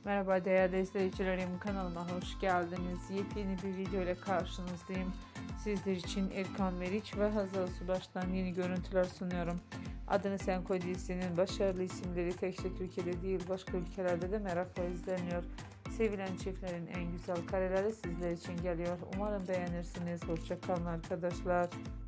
Merhaba değerli izleyicilerim, kanalıma hoş geldiniz. Yepyeni bir video ile karşınızdayım. Sizler için Erkan Meriç ve Hazal Subaş'tan yeni görüntüler sunuyorum. Adını Sen Koy dizisinin başarılı isimleri tekçe Türkiye'de değil başka ülkelerde de merakla izleniyor. Sevilen çiftlerin en güzel kareleri sizler için geliyor. Umarım beğenirsiniz. Hoşça kalın arkadaşlar.